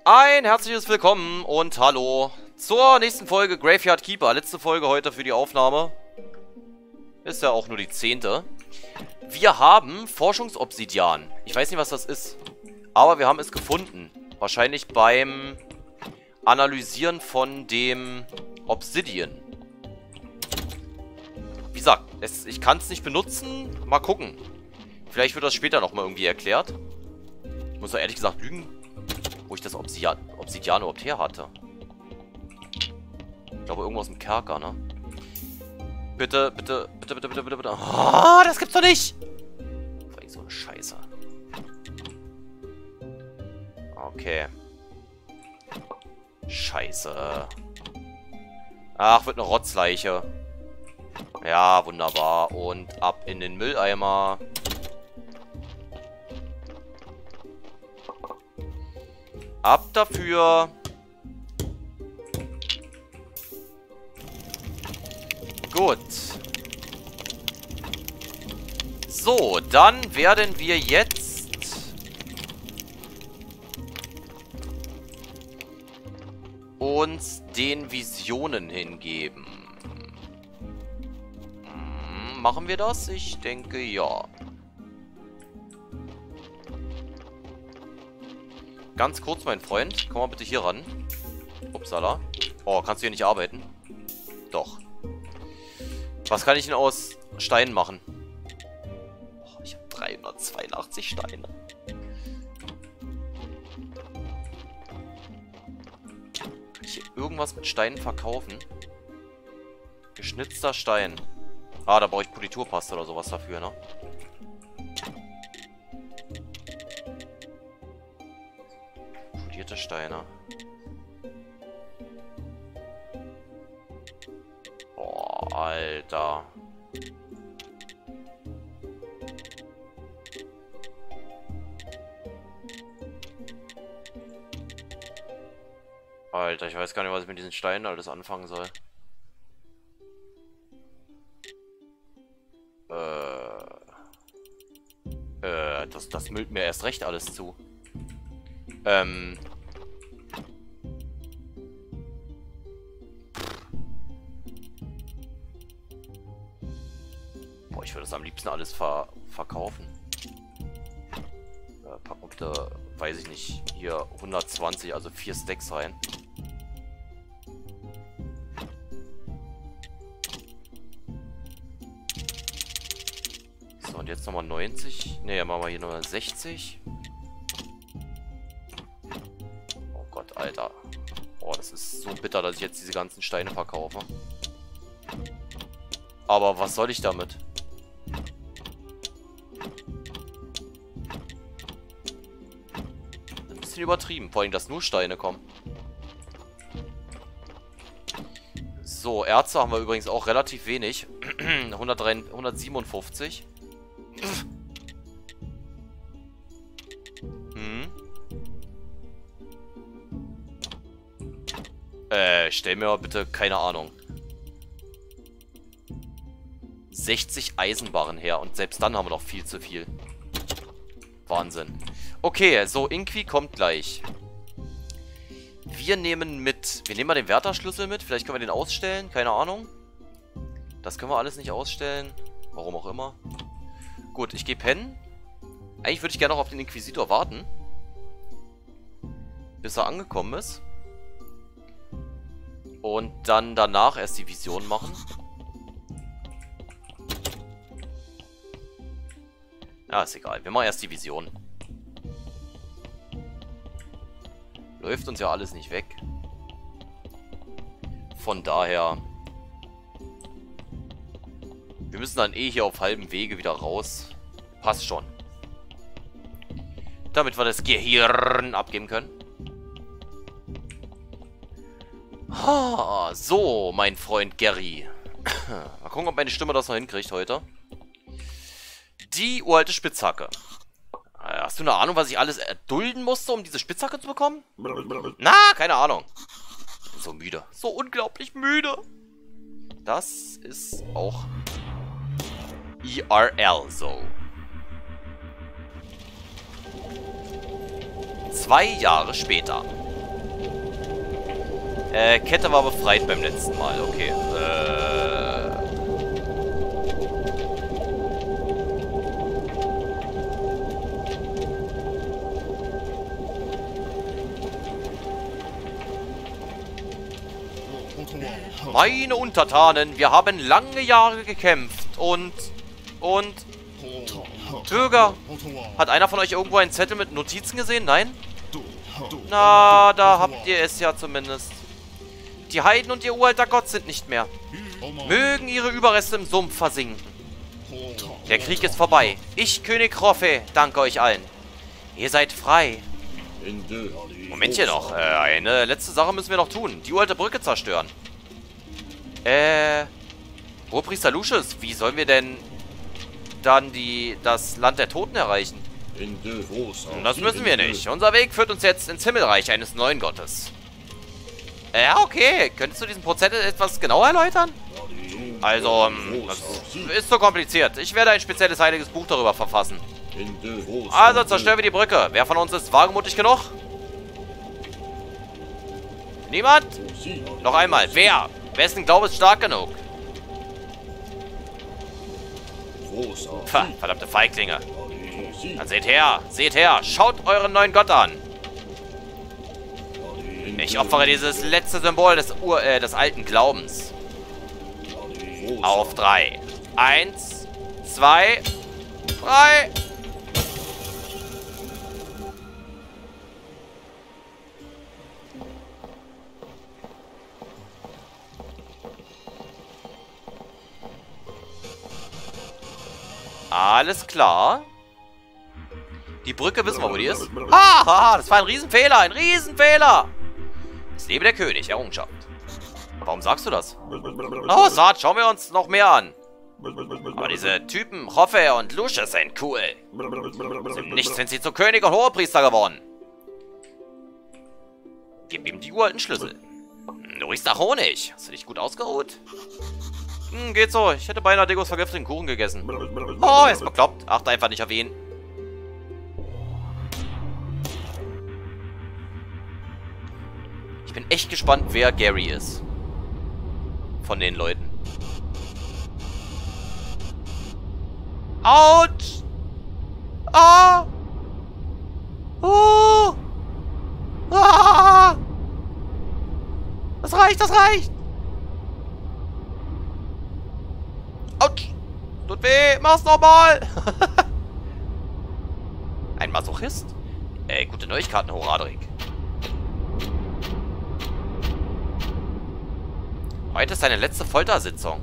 Ein herzliches Willkommen und hallo zur nächsten Folge Graveyard Keeper. Letzte Folge heute für die Aufnahme. Ist ja auch nur die 10. Wir haben Forschungsobsidian. Ich weiß nicht, was das ist. Aber wir haben es gefunden. Wahrscheinlich beim Analysieren von dem Obsidian. Wie gesagt, ich kann es nicht benutzen. Mal gucken. Vielleicht wird das später nochmal irgendwie erklärt. Ich muss doch ehrlich gesagt lügen, wo ich das Obsidian überhaupt her hatte. Ich glaube, irgendwo aus dem Kerker, ne? Bitte, bitte, bitte, bitte, bitte, bitte, bitte. Oh, das gibt's doch nicht! Vor allem so eine Scheiße. Okay. Scheiße. Ach, wird eine Rotzleiche. Ja, wunderbar. Und ab in den Mülleimer. Ab dafür. Gut. So, dann werden wir jetzt uns den Visionen hingeben. Machen wir das? Ich denke, ja. Ganz kurz, mein Freund. Komm mal bitte hier ran. Upsala. Oh, kannst du hier nicht arbeiten? Doch. Was kann ich denn aus Steinen machen? Oh, ich habe 382 Steine. Kann ich hier irgendwas mit Steinen verkaufen? Geschnitzter Stein. Ah, da brauche ich Politurpaste oder sowas dafür, ne? Polierte Steine. Boah, Alter. Alter, ich weiß gar nicht, was ich mit diesen Steinen alles anfangen soll. Das müllt mir erst recht alles zu. Boah, ich würde das am liebsten alles verkaufen. Packen wir bitte, weiß ich nicht, hier 120, also 4 Stacks rein. So, und jetzt nochmal 90. Ne, machen wir hier nochmal 60. Oh Gott, Alter. Oh, das ist so bitter, dass ich jetzt diese ganzen Steine verkaufe. Aber was soll ich damit? Ein bisschen übertrieben, vor allem, dass nur Steine kommen. So, Erze haben wir übrigens auch relativ wenig. 157. Stell mir mal bitte, keine Ahnung, 60 Eisenbarren her und selbst dann haben wir noch viel zu viel. Wahnsinn. Okay, so, Inqui kommt gleich. Wir nehmen mal den Wärterschlüssel mit. Vielleicht können wir den ausstellen, keine Ahnung. Das können wir alles nicht ausstellen. Warum auch immer. Gut, ich gehe pennen. Eigentlich würde ich gerne noch auf den Inquisitor warten. Bis er angekommen ist. Und dann danach erst die Vision machen. Ja, ist egal. Wir machen erst die Vision. Läuft uns ja alles nicht weg. Von daher. Wir müssen dann eh hier auf halbem Wege wieder raus. Passt schon. Damit wir das Gehirn abgeben können. So, mein Freund Gary. Mal gucken, ob meine Stimme das noch hinkriegt heute. Die uralte Spitzhacke. Hast du eine Ahnung, was ich alles erdulden musste, um diese Spitzhacke zu bekommen? Na, keine Ahnung. Ich bin so müde. So unglaublich müde. Das ist auch IRL so. 2 Jahre später. Kette war befreit beim letzten Mal. Okay. Meine Untertanen, wir haben lange Jahre gekämpft und... Bürger, hat einer von euch irgendwo einen Zettel mit Notizen gesehen? Nein? Na, da habt ihr es ja zumindest. Die Heiden und ihr uralter Gott sind nicht mehr. Mögen ihre Überreste im Sumpf versinken. Der Krieg ist vorbei. Ich, König Roffe, danke euch allen. Ihr seid frei. Momentchen noch. Eine letzte Sache müssen wir noch tun. Die uralte Brücke zerstören. Hohepriester Lucius, wie sollen wir denn dann das Land der Toten erreichen? Das müssen wir nicht. Unser Weg führt uns jetzt ins Himmelreich eines neuen Gottes. Ja, okay. Könntest du diesen Prozess etwas genauer erläutern? Also, das ist so kompliziert. Ich werde ein spezielles heiliges Buch darüber verfassen. Also zerstören wir die Brücke. Wer von uns ist wagemutig genug? Niemand? Noch einmal. Wer? Wessen Glaube ist stark genug? Pah, verdammte Feiglinge. Dann seht her, schaut euren neuen Gott an. Ich opfere dieses letzte Symbol des alten Glaubens. Auf 3. 1, 2, 3. Alles klar. Die Brücke wissen wir, wo die ist. Haha, das war ein Riesenfehler, ein Riesenfehler. Es lebe der König, Errungenschaft. Warum sagst du das? Oh, Saat, schauen wir uns noch mehr an. Aber diese Typen, Roffe und Lucius, sind cool. Nichts sind sie zu König und Hohepriester geworden. Gib ihm die uralten Schlüssel. Du riechst nach Honig. Hast du dich gut ausgeruht? Geht so. Ich hätte beinahe Degos vergifteten Kuchen gegessen. Oh, er ist bekloppt. Achte einfach nicht auf ihn. Ich bin echt gespannt, wer Gary ist. Von den Leuten. Autsch! Ah! Oh! Ah! Das reicht, das reicht! Autsch! Tut weh! Mach's nochmal! Ein Masochist? Gute Neuigkeiten, Horadric. Heute ist seine letzte Foltersitzung.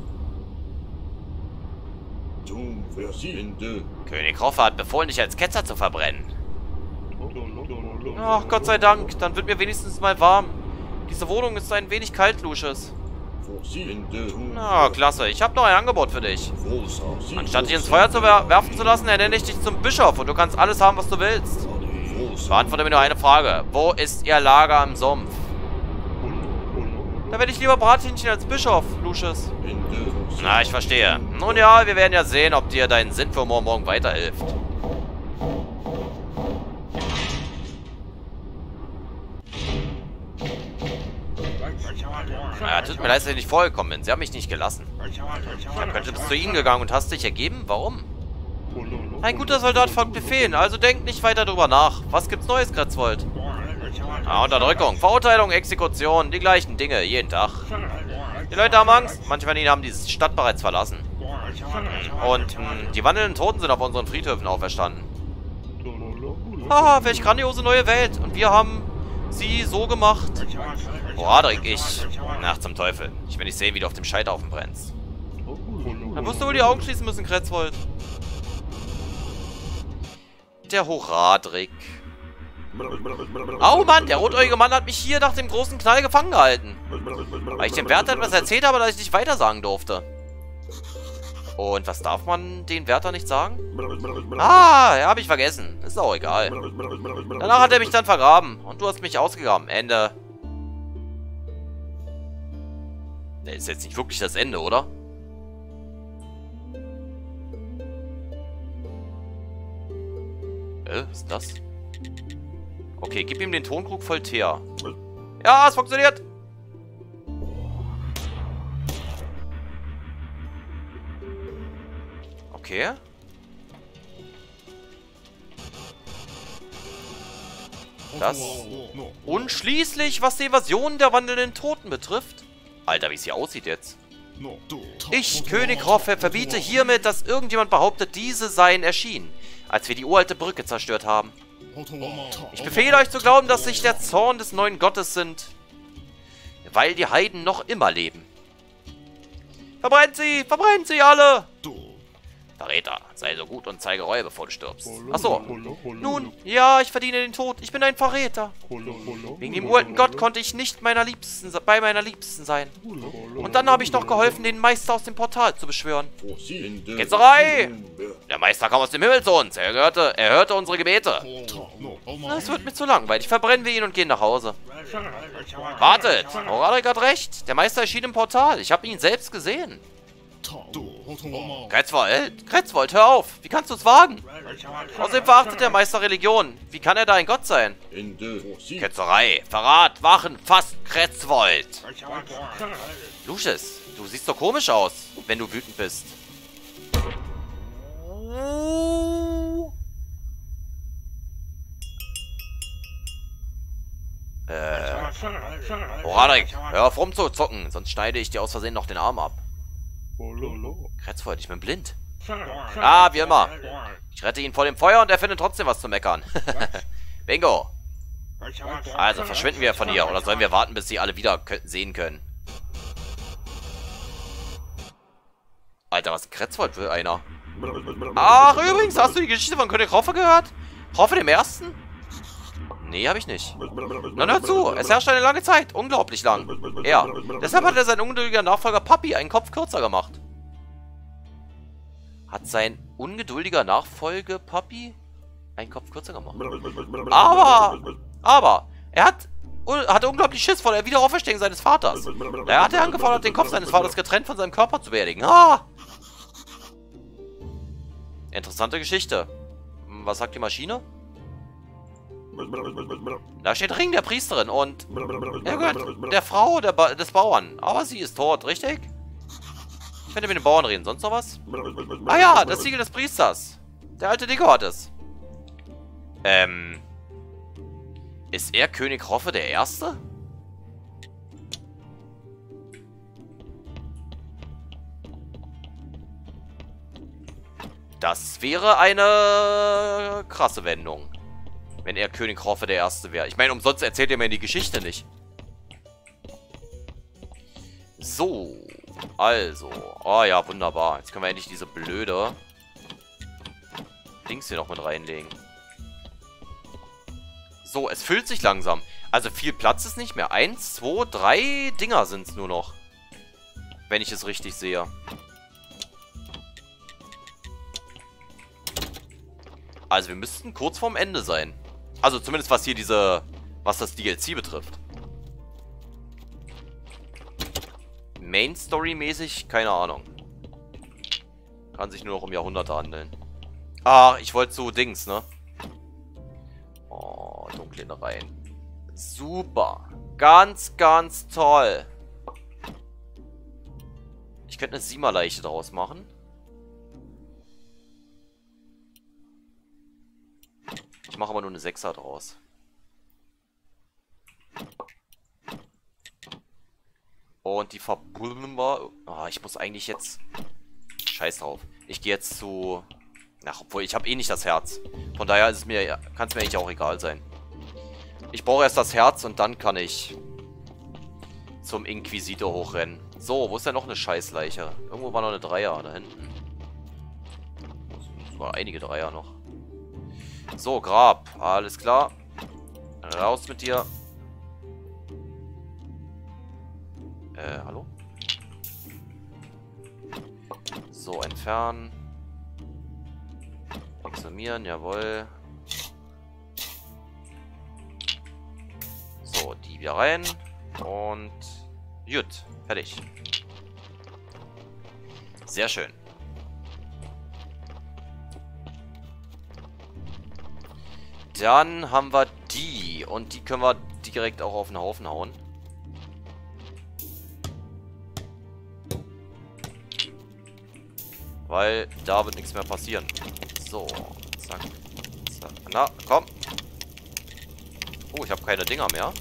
König Roffe hat befohlen, dich als Ketzer zu verbrennen. Ach, Gott sei Dank. Dann wird mir wenigstens mal warm. Diese Wohnung ist ein wenig kalt, Lucius. Na, klasse. Ich habe noch ein Angebot für dich. Anstatt dich ins Feuer zu werfen zu lassen, ernenne ich dich zum Bischof und du kannst alles haben, was du willst. Beantworte mir nur eine Frage. Wo ist ihr Lager im Sumpf? Da werde ich lieber Brathähnchen als Bischof, Lucius. Na, ich verstehe. Nun ja, wir werden ja sehen, ob dir dein Sinn für Humor morgen weiterhilft. Ja, tut mir leid, dass ich nicht vorgekommen bin. Sie haben mich nicht gelassen. Dann könnte bis zu ihnen gegangen und hast dich ergeben? Warum? Ein guter Soldat folgt Befehlen, also denkt nicht weiter drüber nach. Was gibt's Neues, Kretzwold? Unterdrückung, Verurteilung, Exekution, die gleichen Dinge, jeden Tag. Die Leute haben Angst. Manche von ihnen haben die Stadt bereits verlassen. Und die wandelnden Toten sind auf unseren Friedhöfen auferstanden. Haha, welch grandiose neue Welt. Und wir haben sie so gemacht. Horadric, Ach, zum Teufel. Ich will nicht sehen, wie du auf dem Scheiterhaufen brennst. Dann musst du wohl die Augen schließen müssen, Kretzwold. Der Horadric. Oh Mann, der rotäugige Mann hat mich hier nach dem großen Knall gefangen gehalten. Weil ich dem Wärter etwas erzählt habe, das ich nicht weitersagen durfte. Und was darf man den Wärter nicht sagen? Ah, ja, habe ich vergessen. Ist auch egal. Danach hat er mich dann vergraben. Und du hast mich ausgegraben. Ende. Ne, ist jetzt nicht wirklich das Ende, oder? Was ist das? Okay, gib ihm den Tonkrug voll Teer. Ja, es funktioniert. Okay. Das. Und schließlich, was die Invasion der wandelnden Toten betrifft. Alter, wie es hier aussieht jetzt. Ich, König Roffe, verbiete hiermit, dass irgendjemand behauptet, diese seien erschienen, als wir die uralte Brücke zerstört haben. Ich befehle euch zu glauben, dass sich der Zorn des neuen Gottes sind, weil die Heiden noch immer leben. Verbrennt sie alle! Verräter, sei so gut und zeige Reue, bevor du stirbst. Achso. Nun, ja, ich verdiene den Tod. Ich bin ein Verräter. Wegen dem uralten Gott konnte ich nicht bei meiner Liebsten sein. Und dann habe ich noch geholfen, den Meister aus dem Portal zu beschwören. Ketzerei! Der Meister kam aus dem Himmel zu uns. Er hörte unsere Gebete. Es wird mir zu langweilig. Verbrennen wir ihn und gehen nach Hause. Wartet! Horadric hat recht. Der Meister erschien im Portal. Ich habe ihn selbst gesehen. Kretzwold, hör auf! Wie kannst du es wagen? Außerdem verachtet der Meister Religion. Wie kann er da ein Gott sein? Ketzerei, Verrat, Wachen, fast Kretzwold. Lucius, du siehst doch komisch aus, wenn du wütend bist. Horadric, hör auf rumzuzucken, sonst schneide ich dir aus Versehen noch den Arm ab. Kretzwold, ich bin blind. Ah, wie immer. Ich rette ihn vor dem Feuer und er findet trotzdem was zu meckern. Bingo. Also verschwinden wir von hier. Oder sollen wir warten, bis sie alle wieder sehen können? Alter, was Kretzwold will einer? Ach, übrigens, hast du die Geschichte von König Roffe gehört? Roffe dem Ersten? Nee, habe ich nicht. Dann hör zu, es herrscht eine lange Zeit. Unglaublich lang. Ja, deshalb hat er sein ungeduldiger Nachfolger Papi einen Kopf kürzer gemacht. Hat sein ungeduldiger Nachfolger Papi einen Kopf kürzer gemacht? Aber, er hatte unglaublich Schiss vor der Wiederauferstehung seines Vaters. Daher hat er angefordert, den Kopf seines Vaters getrennt von seinem Körper zu beerdigen. Ah! Interessante Geschichte. Was sagt die Maschine? Da steht Ring der Priesterin und er gehört der Frau des Bauern. Aber sie ist tot, richtig? Ich könnte mit den Bauern reden. Sonst noch was? Ah ja, das Siegel des Priesters. Der alte Dicke hat es. Ist er König Roffe der Erste? Das wäre eine krasse Wendung. Wenn er König Roffe der Erste wäre. Ich meine, umsonst erzählt er mir die Geschichte nicht. So. Also. Oh ja, wunderbar. Jetzt können wir endlich diese blöde Dings hier noch mit reinlegen. So, es füllt sich langsam. Also viel Platz ist nicht mehr. 1, 2, 3 Dinger sind es nur noch. Wenn ich es richtig sehe. Also wir müssten kurz vorm Ende sein. Also zumindest was hier was das DLC betrifft. Main Story mäßig, keine Ahnung. Kann sich nur noch um Jahrhunderte handeln. Ah, ich wollte so Dings, ne? Oh, dunkle Innereien. Super. Ganz, ganz toll. Ich könnte eine 7er-Leiche daraus machen. Ich mache aber nur eine 6er draus. Und die verbuddeln wir. Oh, ich muss eigentlich jetzt... Scheiß drauf. Ich gehe jetzt zu... Ach, obwohl, ich habe eh nicht das Herz. Von daher kann es mir eigentlich auch egal sein. Ich brauche erst das Herz und dann kann ich zum Inquisitor hochrennen. So, wo ist denn noch eine Scheißleiche? Irgendwo war noch eine Dreier, da hinten. Sogar einige Dreier noch. So, Grab. Alles klar. Raus mit dir. Hallo? So, entfernen. Exhumieren, jawohl. So, die wieder rein. Und gut, fertig. Sehr schön. Dann haben wir die. Und die können wir direkt auch auf den Haufen hauen. Weil da wird nichts mehr passieren. So, zack, zack. Na, komm. Oh, ich habe keine Dinger mehr.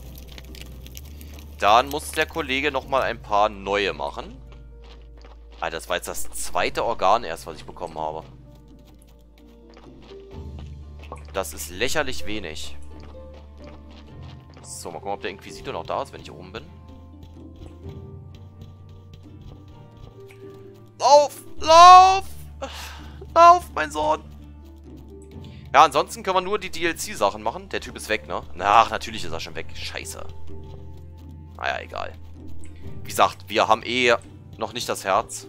Dann muss der Kollege nochmal ein paar neue machen. Alter, das war jetzt das zweite Organ erst, was ich bekommen habe. Das ist lächerlich wenig. So, mal gucken, ob der Inquisitor noch da ist, wenn ich oben bin. Lauf! Lauf! Lauf, mein Sohn! Ja, ansonsten können wir nur die DLC-Sachen machen. Der Typ ist weg, ne? Ach, natürlich ist er schon weg. Scheiße. Naja, egal. Wie gesagt, wir haben eh noch nicht das Herz.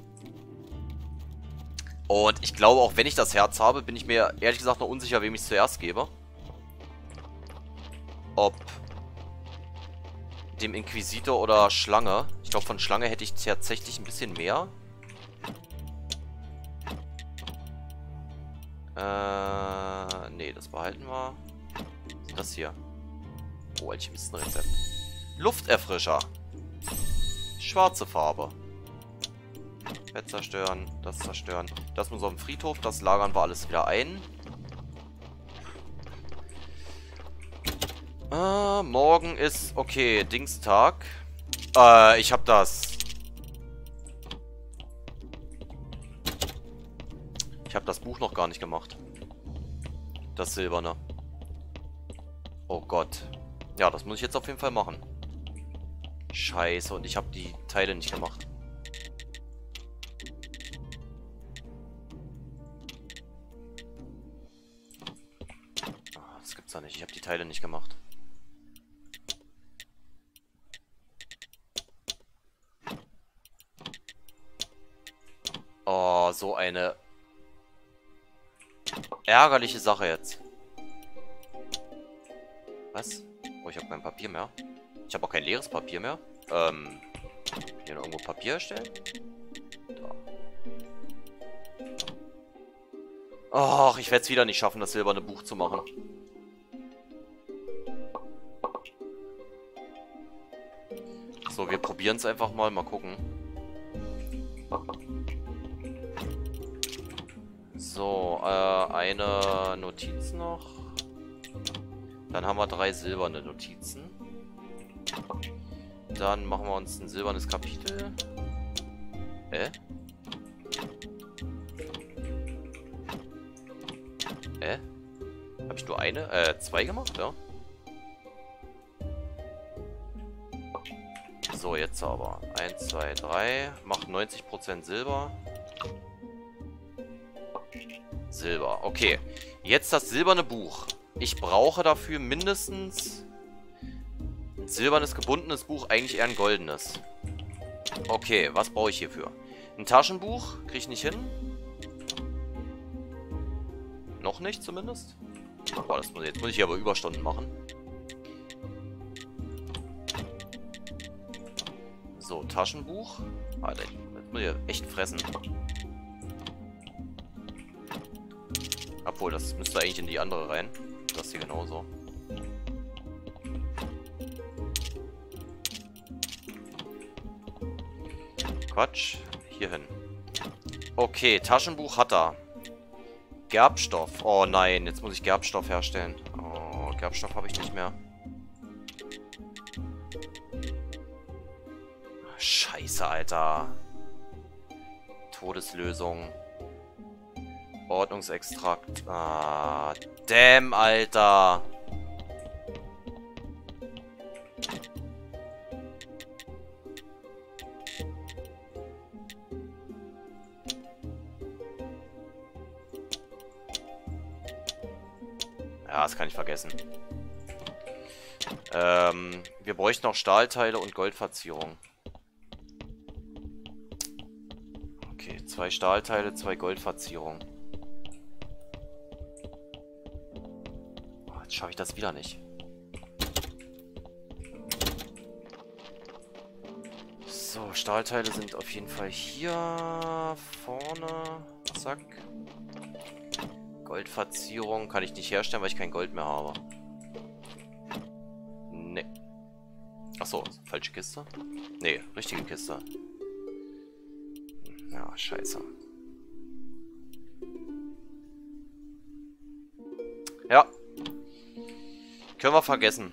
Und ich glaube, auch wenn ich das Herz habe, bin ich mir ehrlich gesagt noch unsicher, wem ich es zuerst gebe. Ob dem Inquisitor oder Schlange. Ich glaube, von Schlange hätte ich tatsächlich ein bisschen mehr. Nee, das behalten wir. Das hier. Oh, Alchemistenrezept. Lufterfrischer. Schwarze Farbe. Bett zerstören, das zerstören. Das muss auf dem Friedhof, das lagern wir alles wieder ein. Morgen ist, okay, Dingstag. Ich hab das. Ich habe das Buch noch gar nicht gemacht. Das Silberne. Oh Gott. Ja, das muss ich jetzt auf jeden Fall machen. Scheiße, und ich habe die Teile nicht gemacht. Das gibt's doch nicht. Ich habe die Teile nicht gemacht. Oh, so eine ärgerliche Sache jetzt. Was? Oh, ich habe kein Papier mehr. Ich habe auch kein leeres Papier mehr. Hier noch irgendwo Papier erstellen? Da. Och, ich werde es wieder nicht schaffen, das silberne Buch zu machen. So, wir probieren es einfach mal. Mal gucken. So, eine Notiz noch. Dann haben wir 3 silberne Notizen. Dann machen wir uns ein silbernes Kapitel. Habe ich nur eine? 2 gemacht, ja? So, jetzt aber. 1, 2, 3. Macht 90% Silber. Silber. Okay. Jetzt das silberne Buch. Ich brauche dafür mindestens ein silbernes gebundenes Buch, eigentlich eher ein goldenes. Okay, was brauche ich hierfür? Ein Taschenbuch? Kriege ich nicht hin? Noch nicht zumindest? Boah, jetzt muss ich hier aber Überstunden machen. So, Taschenbuch. Alter, jetzt muss ich echt fressen. Obwohl, das müsste eigentlich in die andere rein. Das hier genauso. Quatsch. Hier hin. Okay, Taschenbuch hat er. Gerbstoff. Oh nein, jetzt muss ich Gerbstoff herstellen. Oh, Gerbstoff habe ich nicht mehr. Scheiße, Alter. Todeslösung. Ordnungsextrakt. Ah, damn, Alter. Ja, das kann ich vergessen. Wir bräuchten noch Stahlteile und Goldverzierung. Okay, 2 Stahlteile, 2 Goldverzierung. Oh, jetzt schaffe ich das wieder nicht. So, Stahlteile sind auf jeden Fall hier vorne. Zack. Goldverzierung kann ich nicht herstellen, weil ich kein Gold mehr habe. Nee. Achso, falsche Kiste? Nee, richtige Kiste. Ja, scheiße. Ja. Können wir vergessen.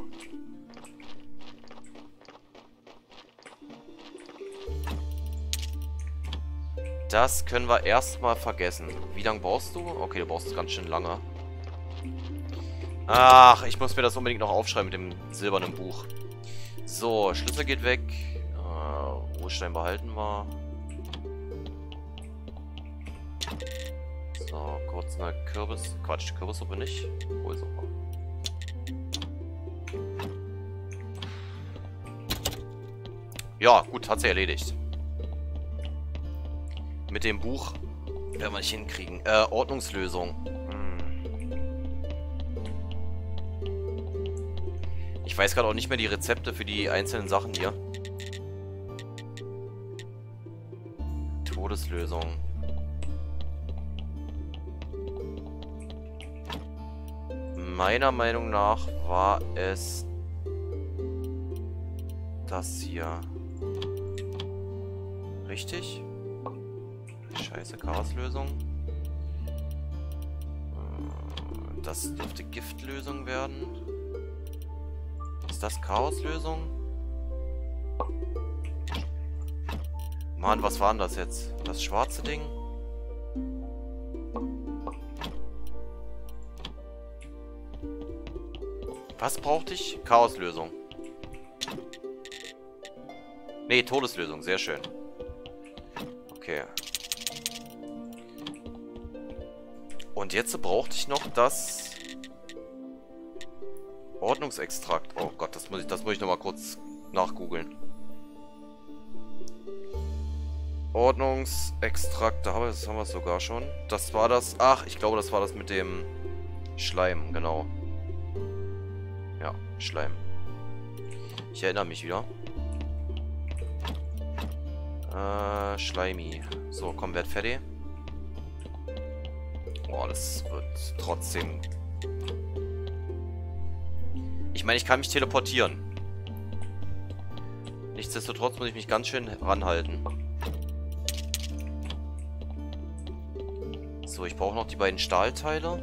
Das können wir erstmal vergessen. Wie lange brauchst du? Okay, du brauchst ganz schön lange. Ach, ich muss mir das unbedingt noch aufschreiben mit dem silbernen Buch. So, Schlüssel geht weg. Ruhestein behalten wir. So, kurz eine Quatsch, Kürbissuppe nicht. Kohlsuppe. Ja, gut, hat sie erledigt. Mit dem Buch werden wir nicht hinkriegen. Ordnungslösung. Ich weiß gerade auch nicht mehr die Rezepte für die einzelnen Sachen hier. Todeslösung. Meiner Meinung nach war es das hier. Richtig? Scheiße, Chaoslösung. Das dürfte Giftlösung werden. Ist das Chaoslösung? Mann, was war denn das jetzt? Das schwarze Ding? Was brauchte ich? Chaoslösung. Nee, Todeslösung. Sehr schön. Okay. Und jetzt brauchte ich noch das Ordnungsextrakt. Oh Gott, das muss ich noch mal kurz nachgoogeln. Ordnungsextrakt, das haben wir es sogar schon. Das war das. Ach, ich glaube, das war das mit dem Schleim, genau. Ja, Schleim. Ich erinnere mich wieder. Schleimi. So, komm, werd fertig. Boah, das wird trotzdem... Ich meine, ich kann mich teleportieren. Nichtsdestotrotz muss ich mich ganz schön ranhalten. So, ich brauche noch die beiden Stahlteile.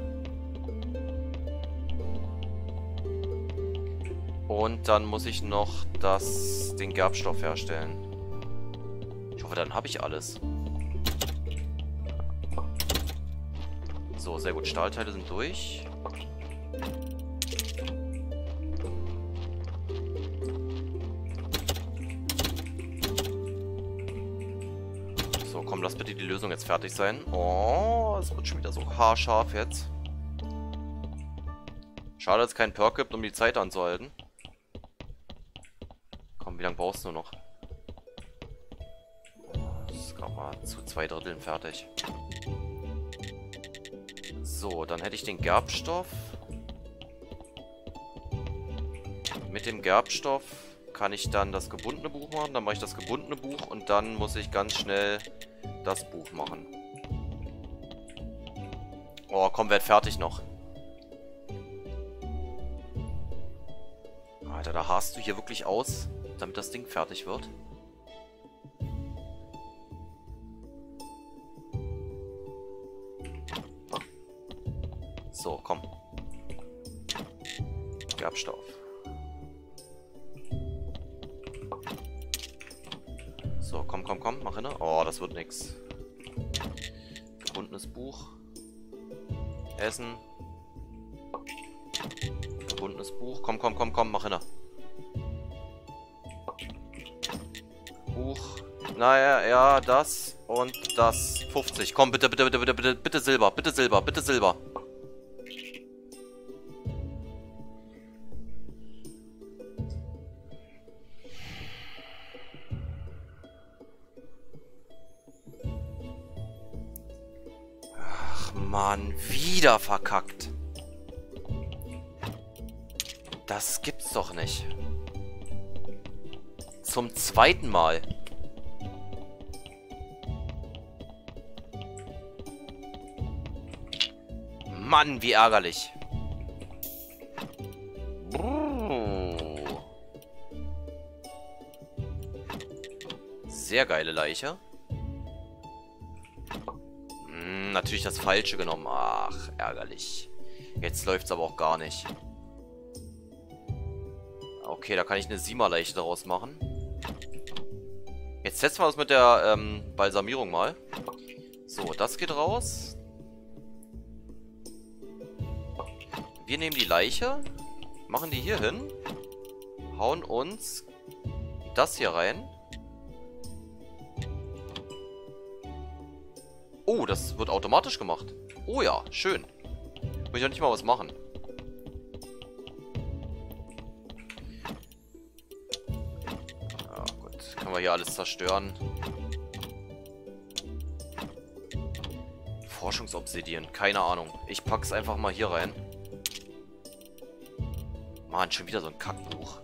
Und dann muss ich noch den Gerbstoff herstellen. Ich hoffe, dann habe ich alles. So, sehr gut. Stahlteile sind durch. So, komm, lass bitte die Lösung jetzt fertig sein. Oh, es wird schon wieder so haarscharf jetzt. Schade, dass es keinen Perk gibt, um die Zeit anzuhalten. Komm, wie lange brauchst du noch? Das ist gerade mal zu 2/3 fertig. So, dann hätte ich den Gerbstoff. Mit dem Gerbstoff kann ich dann das gebundene Buch machen. Dann mache ich das gebundene Buch und dann muss ich ganz schnell das Buch machen. Oh, komm, werd fertig noch. Alter, da harrst du hier wirklich aus, damit das Ding fertig wird. So, komm. Gerbstoff. So, komm, mach hin. Oh, das wird nix. Gebundenes Buch. Essen. Gebundenes Buch. Komm, mach hin. Buch. Naja, ja, das und das. 50. Komm, bitte, bitte Silber, bitte Silber, bitte Silber. Mann, wieder verkackt. Das gibt's doch nicht. Zum zweiten Mal. Mann, wie ärgerlich. Sehr geile Leiche. Natürlich das Falsche genommen. Ach, ärgerlich. Jetzt läuft es aber auch gar nicht. Okay, da kann ich eine 7er-Leiche daraus machen. Jetzt testen wir das mit der Balsamierung mal. So, das geht raus. Wir nehmen die Leiche, machen die hier hin, hauen uns das hier rein. Oh, das wird automatisch gemacht. Oh ja, schön. Muss ich ja nicht mal was machen. Ja, gut. Können wir hier alles zerstören. Forschungsobsidian. Keine Ahnung. Ich pack's einfach mal hier rein. Mann, schon wieder so ein Kackbuch.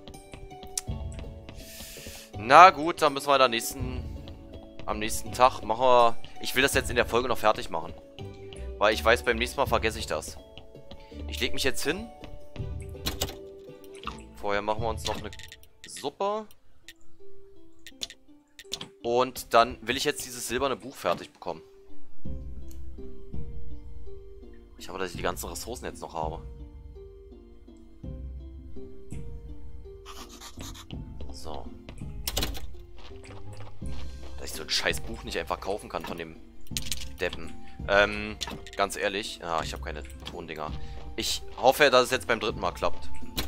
Na gut, dann müssen wir am nächsten Tag machen wir... Ich will das jetzt in der Folge noch fertig machen. Weil ich weiß, beim nächsten Mal vergesse ich das. Ich lege mich jetzt hin. Vorher machen wir uns noch eine Suppe. Und dann will ich jetzt dieses silberne Buch fertig bekommen. Ich hoffe, dass ich die ganzen Ressourcen jetzt noch habe. So. Dass ich so ein scheiß Buch nicht einfach kaufen kann von dem Deppen. Ganz ehrlich. Ja, ich habe keine Tondinger. Ich hoffe, dass es jetzt beim 3. Mal klappt.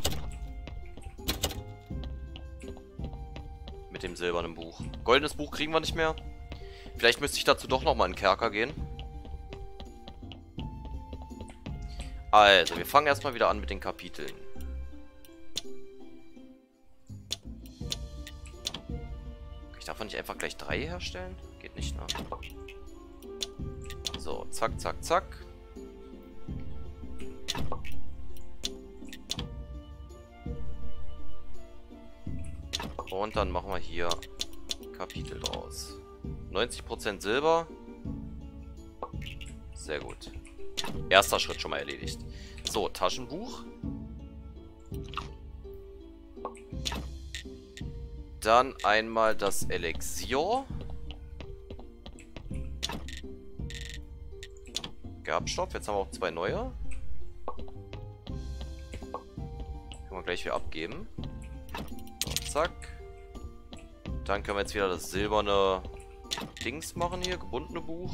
Mit dem silbernen Buch. Goldenes Buch kriegen wir nicht mehr. Vielleicht müsste ich dazu doch nochmal in den Kerker gehen. Also, wir fangen erstmal wieder an mit den Kapiteln. Ich darf nicht einfach gleich 3 herstellen? Geht nicht, ne? So, zack, zack, zack. Und dann machen wir hier Kapitel draus. 90% Silber. Sehr gut. Erster Schritt schon mal erledigt. So, Taschenbuch. Dann einmal das Elixier. Gerbstoff. Jetzt haben wir auch 2 neue. Können wir gleich wieder abgeben. So, zack. Dann können wir jetzt wieder das silberne Dings machen hier. Gebundene Buch.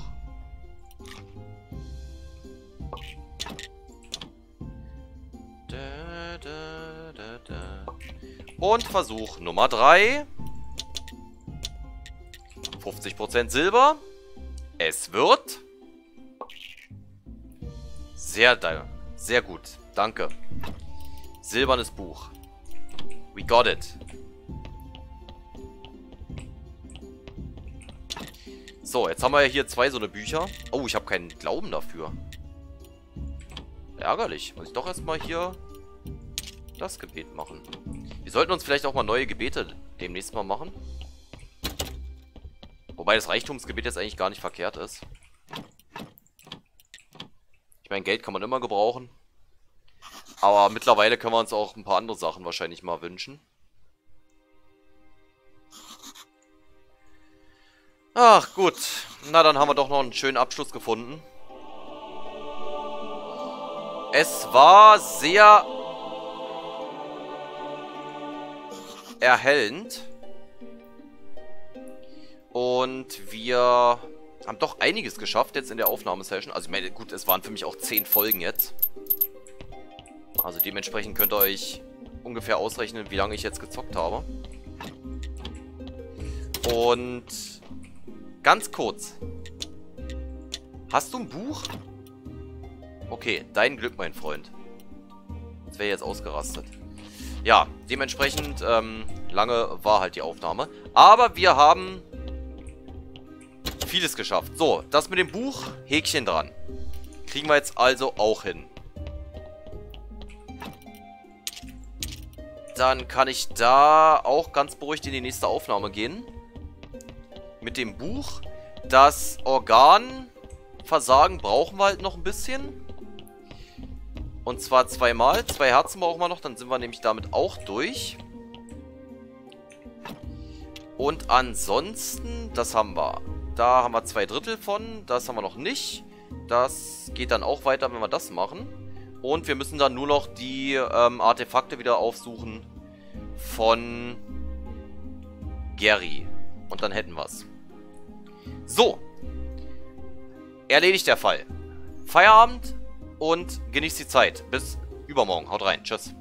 Und Versuch Nummer 3. 50% Silber. Es wird. Sehr gut. Danke. Silbernes Buch. We got it. So, jetzt haben wir ja hier 2 so eine Bücher. Oh, ich habe keinen Glauben dafür. Ärgerlich. Muss ich doch erstmal hier das Gebet machen. Wir sollten uns vielleicht auch mal neue Gebete demnächst mal machen. Wobei das Reichtumsgebet jetzt eigentlich gar nicht verkehrt ist. Ich meine, Geld kann man immer gebrauchen. Aber mittlerweile können wir uns auch ein paar andere Sachen wahrscheinlich mal wünschen. Ach, gut. Na, dann haben wir doch noch einen schönen Abschluss gefunden. Es war sehr erhellend. Und wir haben doch einiges geschafft jetzt in der Aufnahmesession. Also ich meine, gut, es waren für mich auch 10 Folgen jetzt. Also dementsprechend könnt ihr euch ungefähr ausrechnen, wie lange ich jetzt gezockt habe. Und ganz kurz. Hast du ein Buch? Okay, dein Glück, mein Freund. Das wäre jetzt ausgerastet. Ja, dementsprechend lange war halt die Aufnahme. Aber wir haben vieles geschafft. So, das mit dem Buch, Häkchen dran. Kriegen wir jetzt also auch hin. Dann kann ich da auch ganz beruhigt in die nächste Aufnahme gehen. Mit dem Buch. Das Organversagen brauchen wir halt noch ein bisschen. Und zwar 2 Mal. 2 Herzen brauchen wir noch, dann sind wir nämlich damit auch durch. Und ansonsten, das haben wir. Da haben wir 2 Drittel von. Das haben wir noch nicht. Das geht dann auch weiter, wenn wir das machen. Und wir müssen dann nur noch die Artefakte wieder aufsuchen von Gary. Und dann hätten wir's. So. Erledigt der Fall. Feierabend und genießt die Zeit. Bis übermorgen. Haut rein. Tschüss.